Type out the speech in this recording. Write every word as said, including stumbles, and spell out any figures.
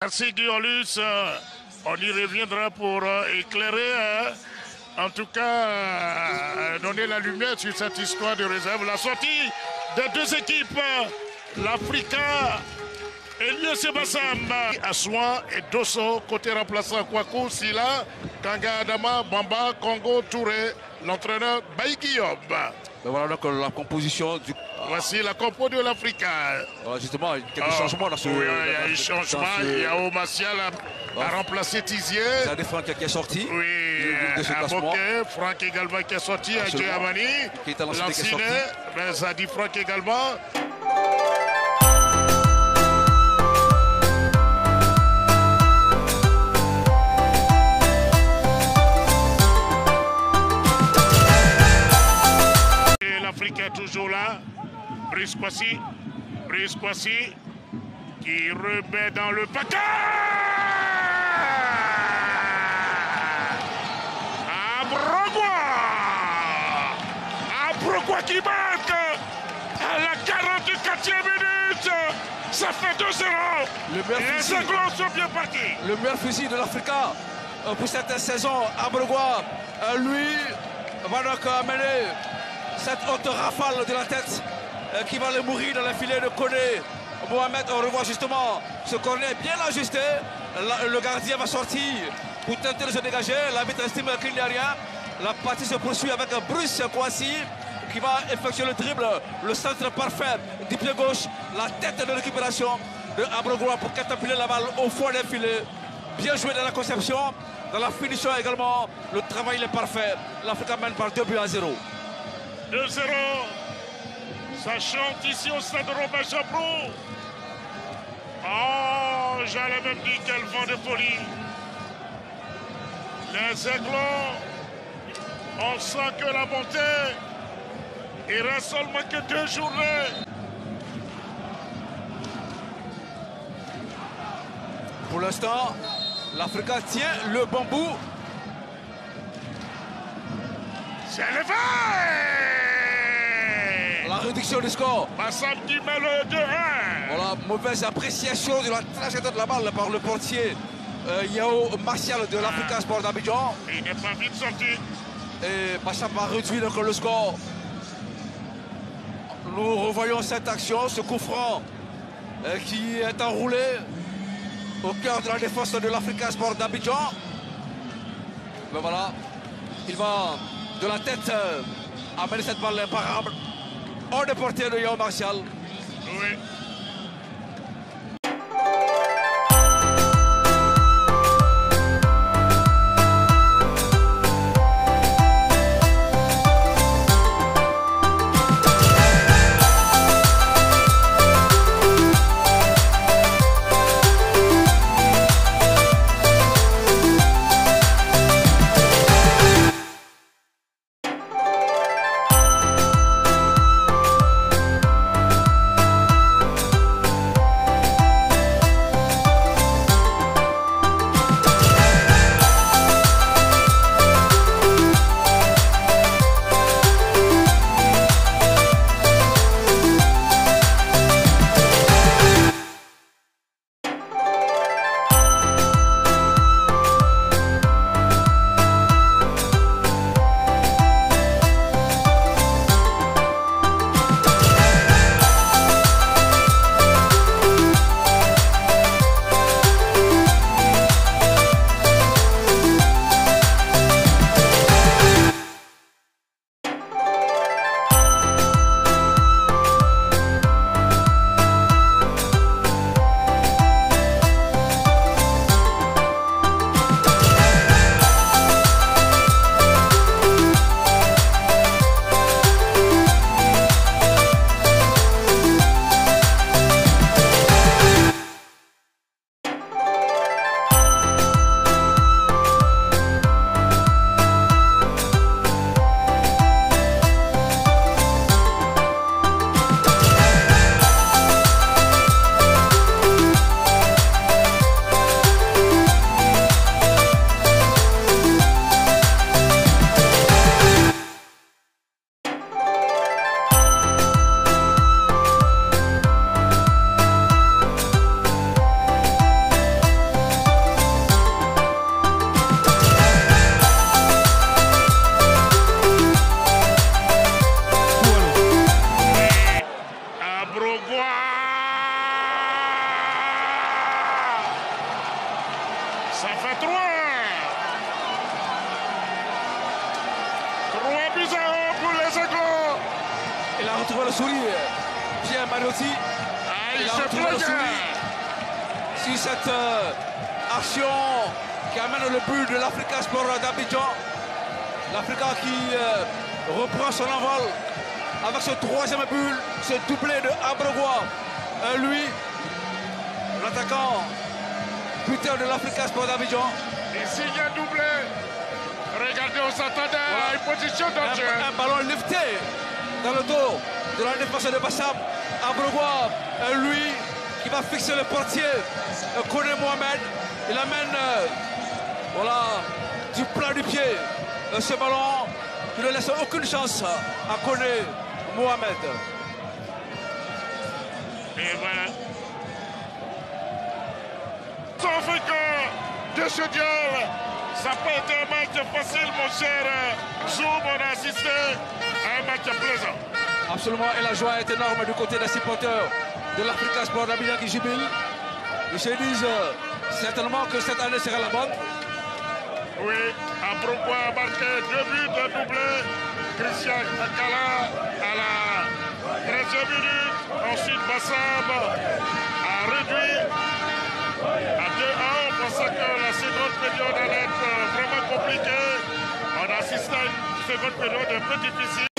Merci Guillaume. On y reviendra pour éclairer, en tout cas, donner la lumière sur cette histoire de réserve. La sortie des deux équipes, l'Africa et l'U S Bassam. Assouan et Dosso, côté remplaçant Kwaku, Sila, Kanga Adama, Bamba, Congo, Touré, l'entraîneur Baï Guillaume. Ben voilà donc la composition du... Voici la compo de l'Africa. Voilà, justement, il y a quelques oh, changements dans ce... Oui, il y a eu changement. Ce... Il y a Omacial à, oh. à remplacer Tizier. Il y a des Franck qui est sorti. Oui, Aboké, Franck également qui est sorti, à Djamani. Qui est à l'ancien qui est sorti. Ben, ça dit Franck également. L'Afrique est toujours là. Brice Kwasi. Brice Kwasi qui remet dans le paquet. Abrogua. Abrogua qui marque à la quarante-quatrième minute. Ça fait deux zéro. Les Anglos sont bien partis. Le meilleur fusil de l'Africa pour cette saison, Abrogua, lui, va donc amener cette haute rafale de la tête euh, qui va le mourir dans la filée de Koné. Mohamed, on revoit justement ce corner bien ajusté. La, le gardien va sortir pour tenter de se dégager. L'arbitre estime qu'il n'y a rien. La partie se poursuit avec Brice Kwasi qui va effectuer le dribble. Le centre parfait du pied gauche. La tête de récupération de Abrogua pour catapuler la balle au fond des filets. Bien joué dans la conception, dans la finition également. Le travail est parfait. L'Afrique mène par deux buts à zéro. deux zéro, ça chante ici au stade Robert Chaperon. Oh, j'allais même dire quel vent de folie. Les Aiglons, on sent que la montée, il reste seulement que deux journées. Pour l'instant, l'Africa tient le bambou. C'est le fait. La réduction du score. Bassam qui met le deux un. Voilà, mauvaise appréciation de la trajectoire de la balle par le portier euh, Yao Martial de l'Africa Sport d'Abidjan. Il n'est pas vite sorti. Et Bassam va réduire encore le score. Nous revoyons cette action, ce coup franc euh, qui est enroulé au cœur de la défense de l'Africa Sport d'Abidjan. Ben voilà, il va de la tête euh, amener cette balle imparable hors de portée de Yao Martial. Oui. Ça fait trois. trois buts à un pour les Aigles. Il a retrouvé le sourire. Pierre Manotti. Ah, il, il a se retrouvé le sourire sur cette euh, action qui amène le but de l'Africa Sport d'Abidjan. L'Africa qui euh, reprend son envol avec ce troisième but, ce doublé de Abrogua. Euh, lui, l'attaquant buteur de l'Africa Sport d'Abidjan. Et s'il y a doublé, regardez, on s'attendait voilà. à une position danger. Un, un ballon lifté dans le dos de la défense de Bassam. Abrogua, euh, lui, qui va fixer le portier, euh, Koné Mohamed. Il amène euh, voilà, du plat du pied euh, ce ballon qui ne laisse aucune chance à Koné Mohamed. Et voilà. Africain de ce duel, ça n'a pas été un match facile, mon cher Zoom. On a assisté à un match plaisant. Absolument, et la joie est énorme du côté des supporters de l'Africa Sport d'Abidjan qui jubilent. Ils se disent euh, certainement que cette année sera la bonne. Oui, Abrogua a marqué deux buts, un doublé. Christian Akala à la treizième minute. Ensuite, Bassam a réduit à deux à un. On pensait que la seconde période allait être vraiment compliquée. On a assisté à une seconde période un peu difficile.